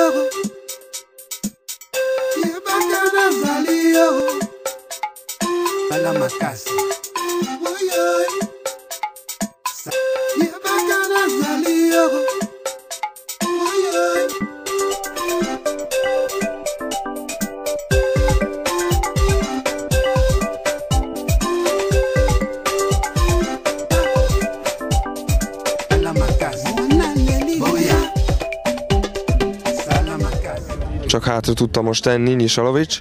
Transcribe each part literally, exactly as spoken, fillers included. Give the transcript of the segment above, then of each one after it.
Bala makasi. Csak hátra tudta most tenni Nyisalovics.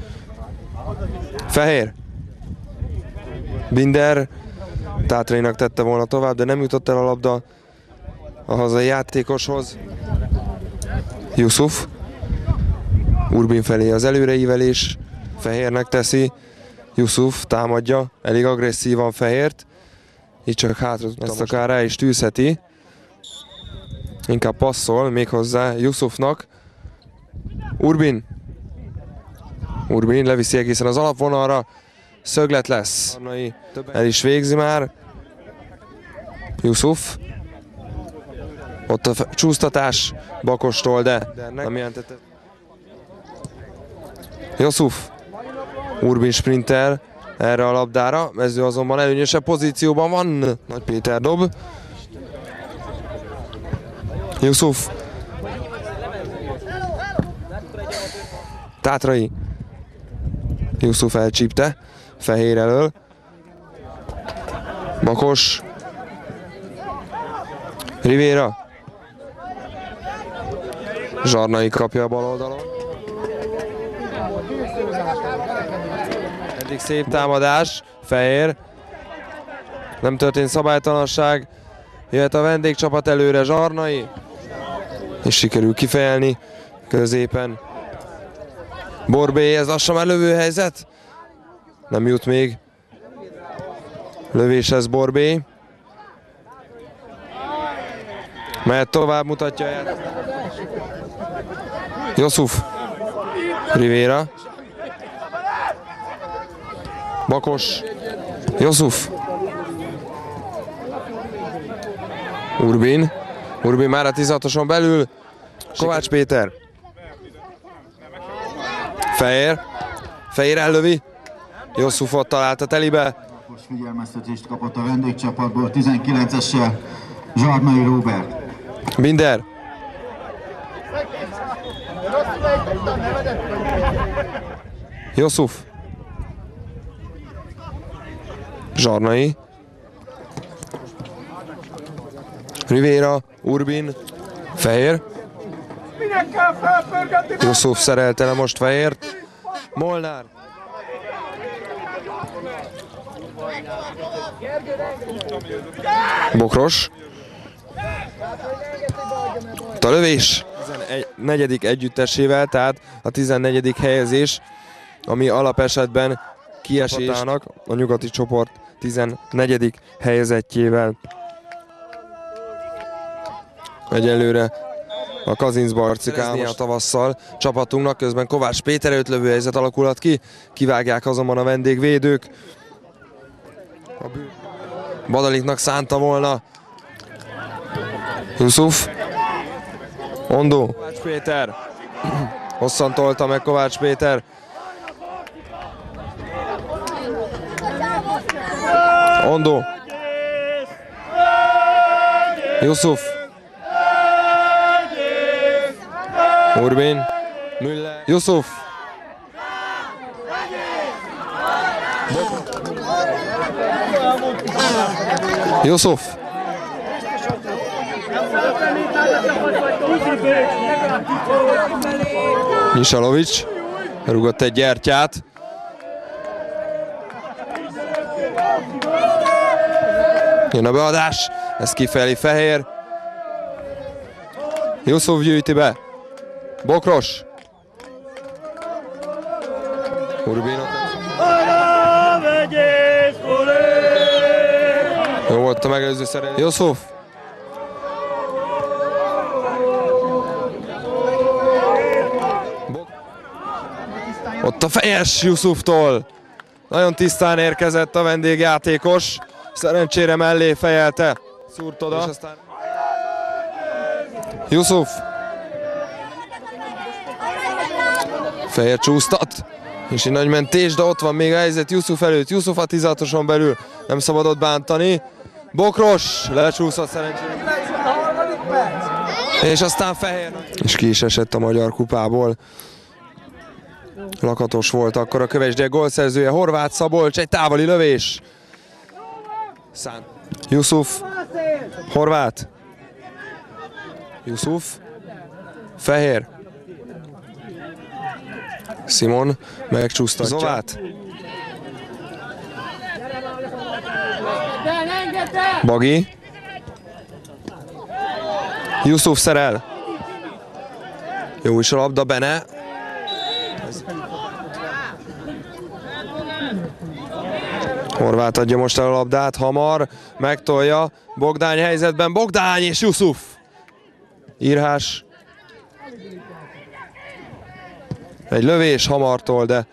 Fehér. Binder Tátrainak tette volna tovább, de nem jutott el a labda a hazai játékoshoz. Yusuf. Urbin felé az előreívelés. Fehérnek teszi. Yusuf támadja. Elég agresszívan Fehért. Így csak hátra tudta, ezt akár rá is tűzheti. Inkább passzol méghozzá Yusufnak. Urbin. Urbin leviszi egészen az alapvonalra. Szöglet lesz. El is végzi már. Yusuf. Ott a csúsztatás Bakostól, de nem jelentette. Yusuf. Urbin sprinter erre a labdára. Mező azonban előnyösebb pozícióban van. Nagy Péter dob. Yusuf. Tátrai. Yusuf elcsípte. Fehér elől. Bakos. Rivera. Zsarnai kapja a bal oldalon. Eddig szép támadás. Fehér. Nem történt szabálytalanság. Jöhet a vendégcsapat előre. Zsarnai. És sikerül kifejelni középen. Borbé, ez lassan már lövőhelyzet. Nem jut még. Lövéshez Borbé. Mehet tovább, mutatja el. Yusuf. Rivera. Bakos. Yusuf. Urbin. Urbin már a tizenhatoson belül. Kovács Péter. Fehér. Fehér ellövi. Yusufot találta telibe. Most figyelmeztetést kapott a vendégcsapatból tizenkilencessel Zsarnai Róbert. Binder. Yusuf. Zsarnai. Rivera. Urbin. Fehér. Yusuf szerelte le most Fehért. Molnár. Bokros. A lövés. negyedik együttesével, tehát a tizennegyedik helyezés, ami alapesetben kiesésnek a nyugati csoport tizennegyedik helyezettjével. Egyelőre a Kazincbarcikán a tavasszal csapatunknak, közben Kovács Péter előtt lövőhelyzet alakulhat ki, kivágják azonban a vendégvédők. A Badaliknak szánta volna. Yusuf. Ondó. Kovács Péter. Hosszan tolta meg Kovács Péter. Ondó. Yusuf. Urbin. Müller. Yusuf. Yusuf. Nyisalovics. Rugott egy gyertyát. Jön a beadás. Ez kifelé Fehér. Yusuf gyűjti be. Bokros. Urbin. Jó volt a megelőző szerelés. Yusuf. Ott a fejes Yusuftól. Nagyon tisztán érkezett a vendégjátékos. Szerencsére mellé fejelte. Szúrt oda. Aztán... Yusuf. Fehér csúsztat, és egy nagy mentés, de ott van még a helyzet Yusuf előtt. Yusuf a tizenhatoson belül, nem szabadott bántani. Bokros lecsúszott szerencsére. És aztán Fehér. És ki is esett a Magyar Kupából. Lakatos volt akkor a Kövesdje gólszerzője, Horváth Szabolcs, egy távoli lövés. Szán. Yusuf, Horváth. Yusuf, Fehér. Simon megcsúsztatja. Zovát. Bagi. Yusuf szerel. Jó is a labda, Bene. Horváth adja most el a labdát, Hamar megtolja, Bogdány helyzetben, Bogdány és Yusuf. Írhás. Egy lövés Hamartól, de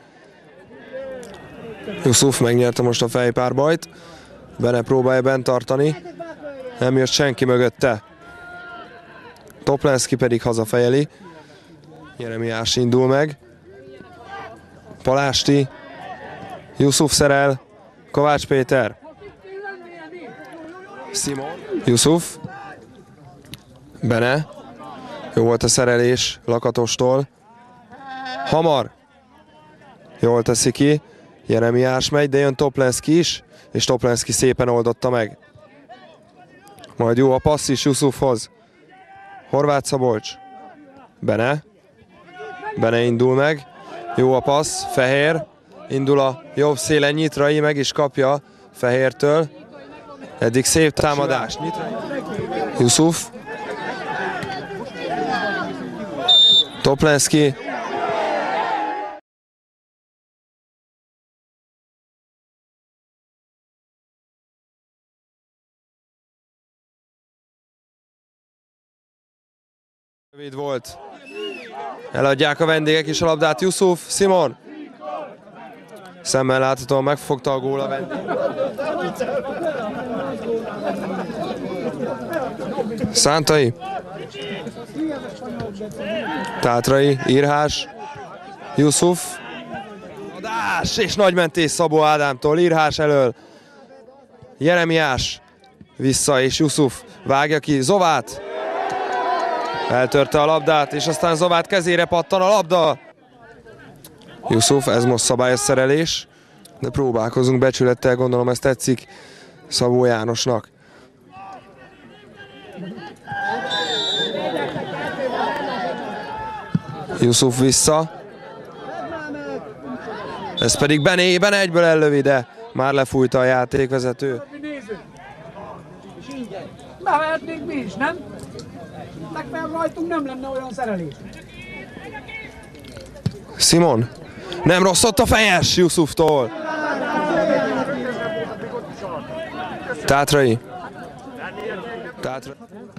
Yusuf megnyerte most a fejpárbajt. Bene próbálja bent tartani, nem jött senki mögötte. Toplenszky pedig hazafejeli. Jeremiás indul meg. Palásti. Yusuf szerel. Kovács Péter. Simon. Yusuf. Bene. Jó volt a szerelés Lakatostól. Hamar. Jól teszi ki. Jeremiás megy, de jön Toplenszky is, és Toplenszky szépen oldotta meg. Majd jó a passz is Yusufhoz. Horváth Szabolcs. Bene. Bene indul meg. Jó a passz. Fehér. Indul a jobb szélen, Nyitrai meg is kapja Fehértől. Eddig szép támadás. Yusuf. Toplenszky. Rövid volt. Eladják a vendégek is a labdát. Yusuf, Simon. Szemmel láthatóan megfogta a gól a vendég. Szántai. Tátrai, Írhás. Yusuf. Adás és nagy mentés Szabó Ádámtól, Írhás elől. Jeremiás. Vissza és Yusuf vágja ki Zovát. Eltörte a labdát, és aztán Zovát kezére pattan a labda. Yusuf, ez most szabályos szerelés, de próbálkozunk becsülettel, gondolom ez tetszik Szabó Jánosnak. Yusuf vissza. Ez pedig Bené, Bene egyből ellövi, de már lefújta a játékvezető. Bevehetnénk mi is, nem? Legfeljebb rajtunk nem lenne olyan szerelés. Simon. Nem rossz ott a fejes Yusuftól. Tátrai. Tátrai.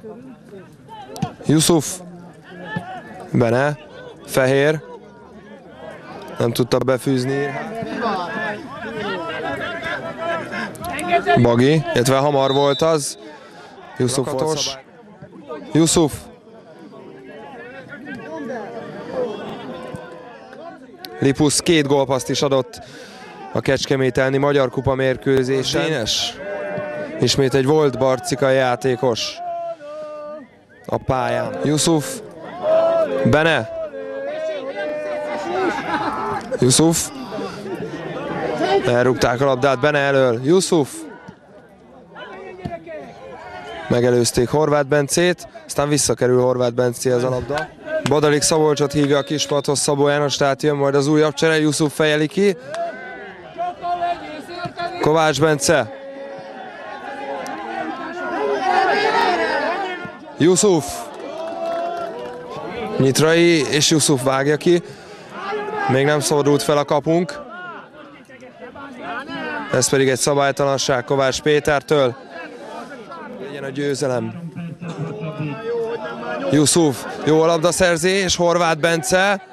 Yusuf. Bene. Fehér. Nem tudta befűzni. Bagi, illetve Hamar volt az. Yusufos. Yusuf. Lipusz két gólpaszt is adott a kecskemételni Magyar Kupa mérkőzésen. Dénes. Ismét egy volt barcikai játékos a pályán. Yusuf. Bene. Yusuf. Elrúgták a labdát Bene elől. Yusuf. Megelőzték Horváth Bencét, aztán visszakerül Horváth Bencéhez a labda. Bodalik Szabolcsot hívja a kispadhoz Szabó János, tehát jön majd az újabb csere, Yusuf fejeli ki. Kovács Bence. Yusuf. Nyitrai és Yusuf vágja ki. Még nem szabadult fel a kapunk. Ez pedig egy szabálytalanság Kovács Pétertől. Legyen a győzelem. Yusuf, jó a labdaszerzés, Horváth Bence.